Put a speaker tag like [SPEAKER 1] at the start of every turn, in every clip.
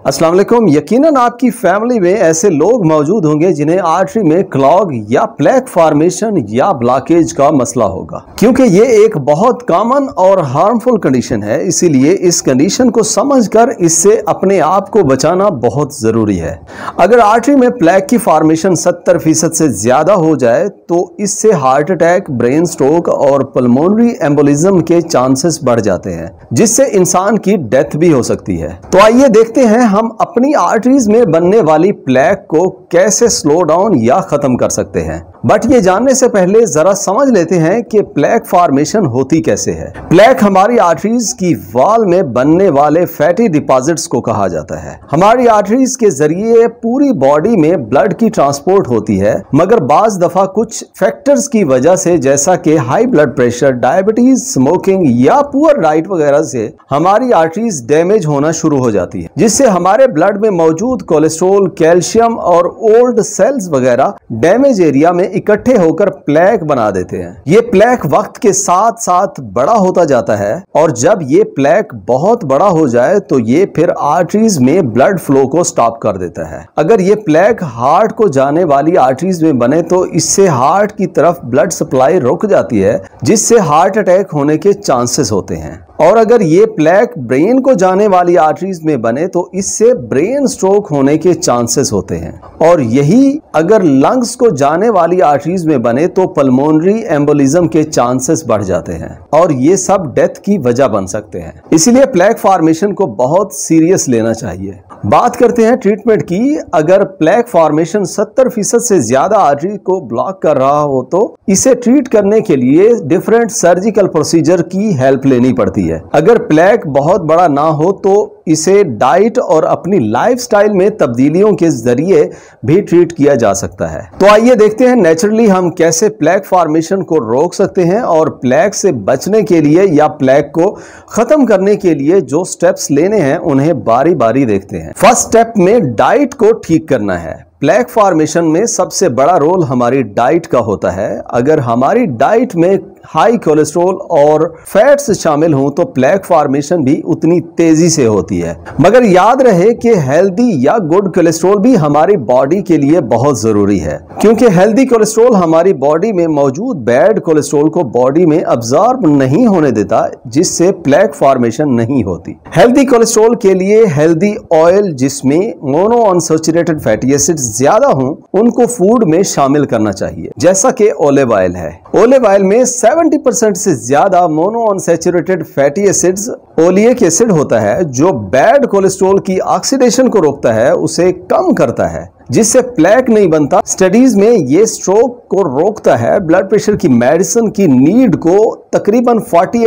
[SPEAKER 1] अस्सलाम वालेकुम। यकीनन आपकी फैमिली में ऐसे लोग मौजूद होंगे जिन्हें आर्टरी में क्लॉग या प्लेक फॉर्मेशन या ब्लॉकेज का मसला होगा, क्योंकि ये एक बहुत कॉमन और हार्मफुल कंडीशन है। इसीलिए इस कंडीशन को समझकर इससे अपने आप को बचाना बहुत ज़रूरी है। अगर आर्टरी में प्लेक की फॉर्मेशन 70% से ज़्यादा हो जाए तो इससे हार्ट अटैक, ब्रेन स्ट्रोक और पल्मोनरी एम्बोलिज्म के चांसेस बढ़ जाते हैं, जिससे इंसान की डेथ भी हो सकती है। तो आइए देखते हैं हम अपनी आर्टरीज में बनने वाली प्लेक को कैसे स्लो डाउन या खत्म कर सकते हैं। बट ये जानने से पहले जरा समझ लेते हैं कि प्लेक फॉर्मेशन होती कैसे है। प्लेक हमारी आर्टरीज की वॉल में बनने वाले फैटी डिपॉजिट्स को कहा जाता है। हमारी आर्टरीज के जरिए पूरी बॉडी में ब्लड की ट्रांसपोर्ट होती है, मगर बाज दफा कुछ फैक्टर्स की वजह से, जैसा कि high blood pressure, diabetes, smoking या पुअर डाइट वगैरह से हमारी आर्टरीज डैमेज होना शुरू हो जाती है, जिससे हमारे ब्लड में मौजूद कोलेस्ट्रॉल, कैल्शियम और ओल्ड सेल्स वगैरह डैमेज एरिया में इकट्ठे होकर प्लेक बना देते हैं। ये प्लेक वक्त के साथ साथ बड़ा होता जाता है और जब ये प्लेक बहुत बड़ा हो जाए तो ये फिर आर्टरीज में ब्लड फ्लो को स्टॉप कर देता है। अगर ये प्लेक हार्ट को जाने वाली आर्टरीज में बने तो इससे हार्ट की तरफ ब्लड सप्लाई रुक जाती है, जिससे हार्ट अटैक होने के चांसेस होते हैं। और अगर ये प्लेक ब्रेन को जाने वाली आर्टरीज में बने तो इससे ब्रेन स्ट्रोक होने के चांसेस होते हैं। और यही अगर लंग्स को जाने वाली आर्टरीज में बने तो पल्मोनरी एम्बोलिज्म के चांसेस बढ़ जाते हैं और ये सब डेथ की वजह बन सकते हैं। इसीलिए प्लेक फॉर्मेशन को बहुत सीरियस लेना चाहिए। बात करते हैं ट्रीटमेंट की। अगर प्लेक फॉर्मेशन 70% से ज्यादा आर्टरी को ब्लॉक कर रहा हो तो इसे ट्रीट करने के लिए डिफरेंट सर्जिकल प्रोसीजर की हेल्प लेनी पड़ती है। अगर प्लेक बहुत बड़ा ना हो तो इसे डाइट और अपनी लाइफस्टाइल में तब्दीलियों के जरिए भी ट्रीट किया जा सकता है। तो आइए देखते हैं नेचुरली हम कैसे प्लेक फॉर्मेशन को रोक सकते हैं और प्लेक से बचने के लिए या प्लेक को खत्म करने के लिए जो स्टेप्स लेने हैं उन्हें बारी बारी देखते हैं। फर्स्ट स्टेप में डाइट को ठीक करना है। प्लेक फॉर्मेशन में सबसे बड़ा रोल हमारी डाइट का होता है। अगर हमारी डाइट में हाई कोलेस्ट्रॉल और फैट्स शामिल हों तो प्लेक फॉर्मेशन भी उतनी तेजी से होती है। मगर याद रहे कि हेल्दी या गुड कोलेस्ट्रॉल भी हमारी बॉडी के लिए बहुत जरूरी है, क्योंकि हेल्दी कोलेस्ट्रॉल हमारी बॉडी में मौजूद बैड कोलेस्ट्रॉल को बॉडी में अब्सॉर्ब नहीं होने देता, जिससे प्लेक फॉर्मेशन नहीं होती। हेल्दी कोलेस्ट्रॉल के लिए हेल्दी ऑयल जिसमें मोनो अनसैचुरेटेड फैटी एसिड्स ज्यादा हों उनको फूड में शामिल करना चाहिए, जैसा कि ऑलिव ऑयल है। ऑलिव ऑयल में 70% से ज्यादा mono unsaturated fatty acids oleic acid होता है, जो बैड कोलेस्ट्रॉल की ऑक्सीडेशन को रोकता है, उसे कम करता है, जिससे प्लेक नहीं बनता। स्टडीज में ये स्ट्रोक को रोकता है, ब्लड प्रेशर की मेडिसिन की नीड को तकरीबन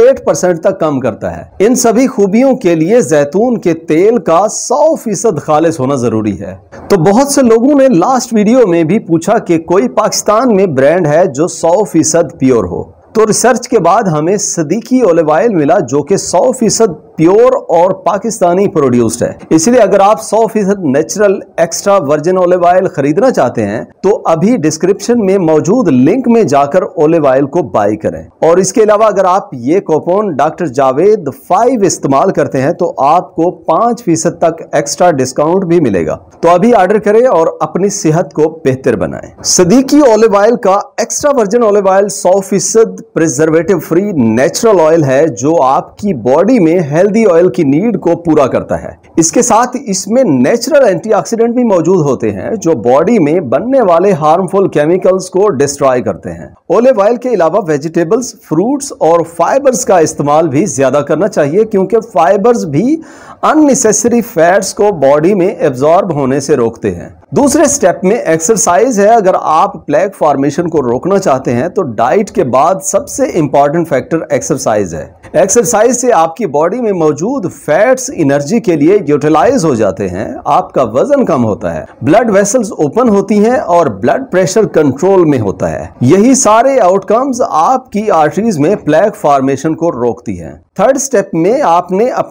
[SPEAKER 1] 48% तक कम करता है। इन सभी खूबियों के लिए जैतून के तेल का 100% खालिस होना जरूरी है। तो बहुत से लोगों ने लास्ट वीडियो में भी पूछा कि कोई पाकिस्तान में ब्रांड है जो 100% प्योर हो। तो रिसर्च के बाद हमें सदीकी ऑलिव ऑयल मिला जो कि 100% प्योर और पाकिस्तानी प्रोड्यूस्ड है। इसलिए अगर आप 100% natural extra virgin olive oil खरीदना चाहते हैं तो अभी डिस्क्रिप्शन में मौजूद लिंक में जाकर ऑलिव ऑयल को बाय करें। और इसके अलावा अगर आप ये कूपन डॉक्टर जावेद 5 इस्तेमाल करते हैं तो आपको 5% तक एक्स्ट्रा डिस्काउंट भी मिलेगा। तो अभी ऑर्डर करें और अपनी सेहत को बेहतर बनाएं। सदीकी ऑलिव ऑयल का extra virgin olive oil 100% preservative free natural oil है, जो आपकी बॉडी में हेल्दी ऑयल की नीड को पूरा करता है। इसके साथ इसमें नेचुरल एंटीऑक्सीडेंट भी मौजूद होते हैं जो बॉडी में बनने वाले हार्मफुल केमिकल्स को डिस्ट्रॉय करते हैं। ऑलिव ऑयल के अलावा वेजिटेबल्स, फ्रूट्स और फाइबर्स का इस्तेमाल भी ज्यादा करना चाहिए, क्योंकि फाइबर्स भी अननेसेसरी फैट्स को बॉडी में एब्जॉर्ब होने से रोकते हैं। दूसरे स्टेप में एक्सरसाइज है। अगर आप प्लेक फॉर्मेशन को रोकना चाहते हैं तो डाइट के बाद सबसे इंपॉर्टेंट फैक्टर एक्सरसाइज है। एक्सरसाइज से आपकी बॉडी में मौजूद फैट्स एनर्जी के लिए यूटिलाइज हो जाते हैं, आपका वजन कम होता है, ब्लड वेसल्स ओपन होती हैं और ब्लड प्रेशर कंट्रोल में होता है। यही सारे आउटकम्स आपकी आर्टरीज में प्लेक फॉर्मेशन को रोकती हैं। थर्ड स्टेप में आपने अपनी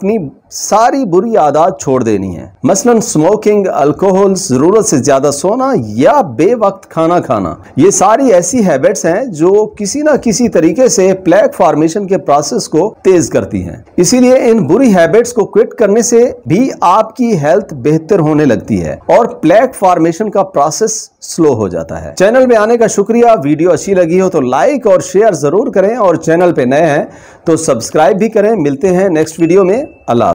[SPEAKER 1] सारी बुरी आदत छोड़ देनी है। मसलन स्मोकिंग, अल्कोहल, जरूरत से ज्यादा सोना या बेवक्त खाना खाना। ये सारी ऐसी हैबिट्स हैं जो किसी ना किसी तरीके से प्लेक फॉर्मेशन के प्रोसेस को तेज करती हैं। इसीलिए इन बुरी हैबिट्स को क्विट करने से भी आपकी हेल्थ बेहतर होने लगती है और प्लेक फॉर्मेशन का प्रोसेस स्लो हो जाता है। चैनल में आने का शुक्रिया। वीडियो अच्छी लगी हो तो लाइक और शेयर जरूर करें और चैनल पे नए हैं तो सब्सक्राइब भी करें। मिलते हैं नेक्स्ट वीडियो में। अल्लाह।